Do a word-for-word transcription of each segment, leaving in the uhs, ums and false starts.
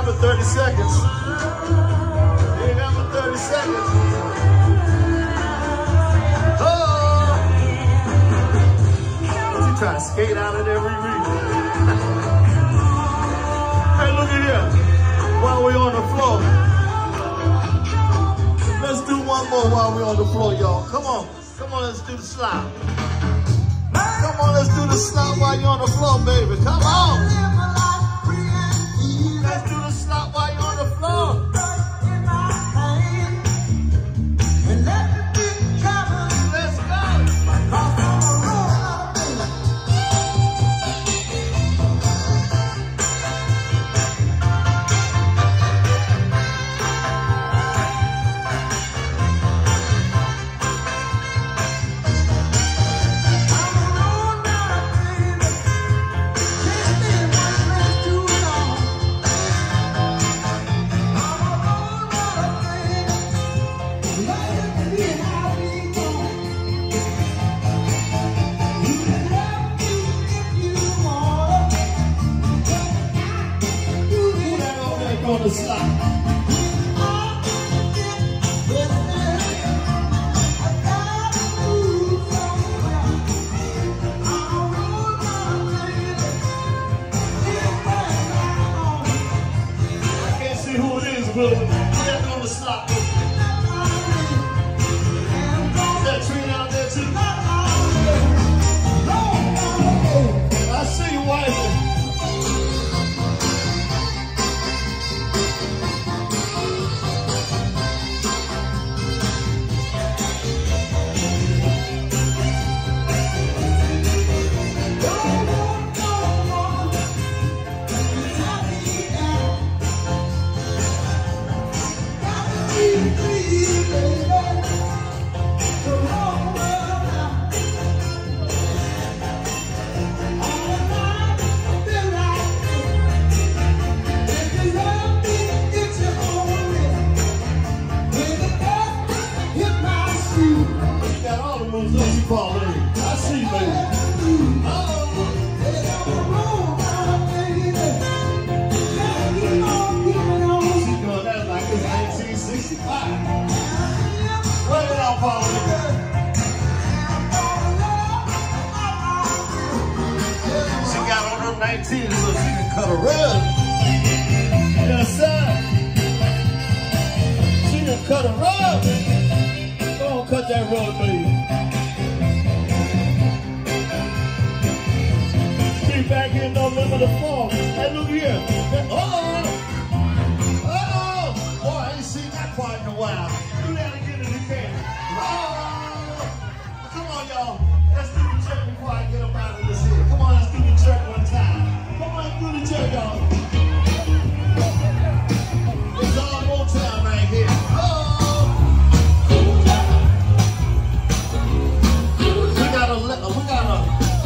have but thirty seconds. You ain't have but thirty seconds. Oh! What's he trying to skate out of there, Riri? Hey, look at here. While we're on the floor. Let's do one more while we're on the floor, y'all. Come on. Come on, let's do the slide. Come on, let's do the slide while you're on the floor, baby. Come on. Let's do the slide while you're on the floor. Let's go. On the slide. I can't see who it is, but get on the slide. Is that tree down there too? I see you waving. Don't you fall in. I see, baby. Oh. She's doing that like it's nineteen sixty-five. Wait it out, Paula. She got on her nineteen so she can cut a rug. Yes, sir. She can cut a rug. Go on, cut that rug, baby. Back in no limit of form. Hey, look here. Uh-oh. Uh-oh. Boy, I ain't seen that part in a while. Do that again if you can. Uh-oh. Come on, y'all. Let's do the jerk before I get up out of this here. Come on, let's do the jerk one time. Come on, let's do the jerk, y'all. It's all Motown right here. Uh-oh. We got a, we got a,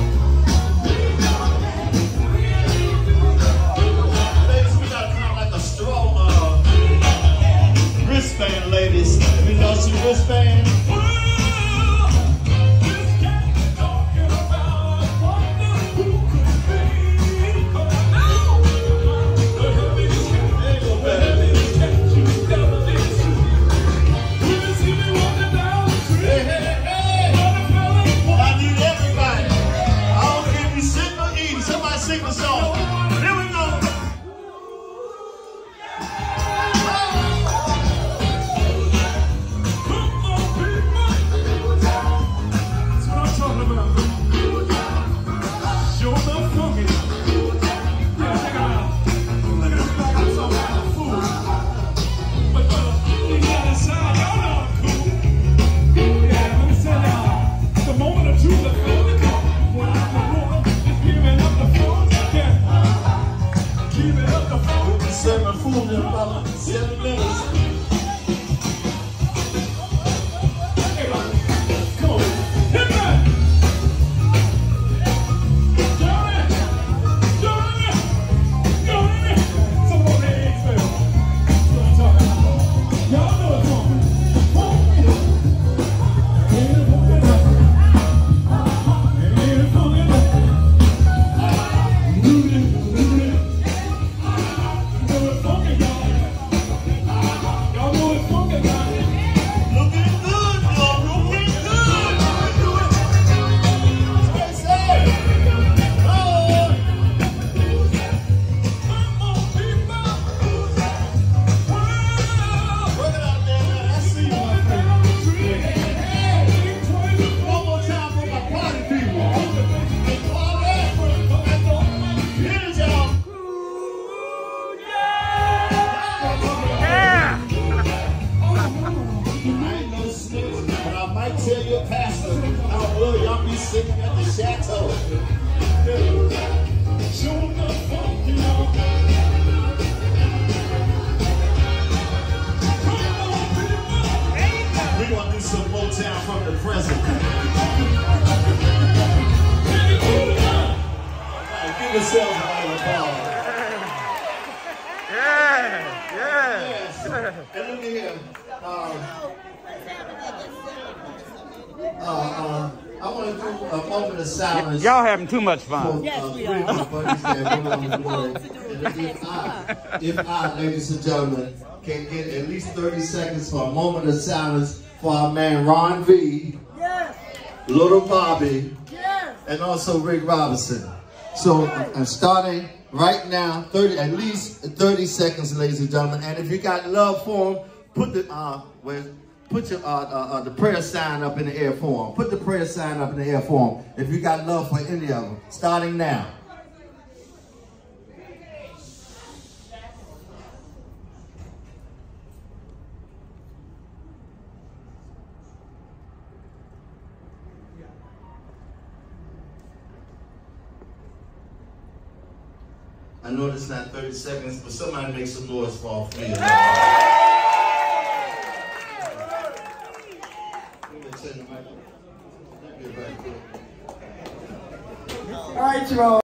wristband, ladies. We know some wristband. yourselves a round of applause. Yeah, yeah. Yes. And look at here. Um, uh, uh, I want to do a moment of silence. Y'all having too much fun. For, yes, uh, we are. Buddies that go on the board. And if I, if I, ladies and gentlemen, can get at least thirty seconds for a moment of silence for our man Ron V, yes. Little Bobby, yes. And also Rick Robinson. So I'm starting right now, thirty, at least thirty seconds, ladies and gentlemen. And if you got love for them, put the uh, where, put your uh, uh, uh, the prayer sign up in the air for them. Put the prayer sign up in the air for them. If you got love for any of them, starting now. I know it's not thirty seconds, but somebody make some noise for me. All right, you all.